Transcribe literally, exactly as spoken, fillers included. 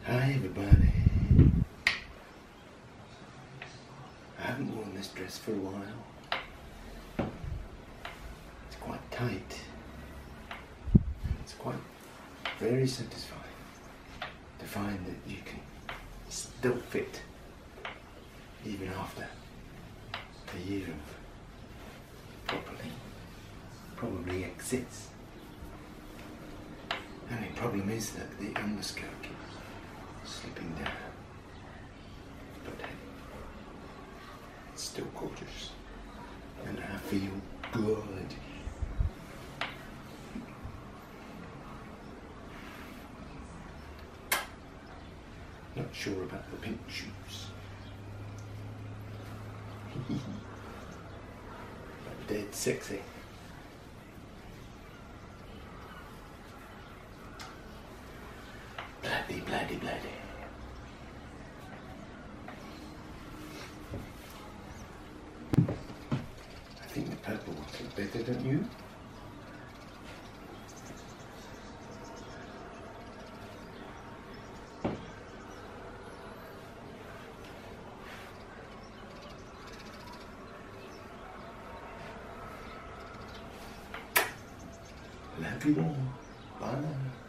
Hi everybody. I haven't worn this dress for a while. It's quite tight. It's quite very satisfying to find that you can still fit even after a year of properly, probably exists. The only problem is that the underskirt keeps slipping down. But hey, it's still gorgeous. And I feel good. Not sure about the pink shoes. But dead sexy. Bloody, bloody, bloody. I think the purple ones look better, don't you? Love you all. Bye.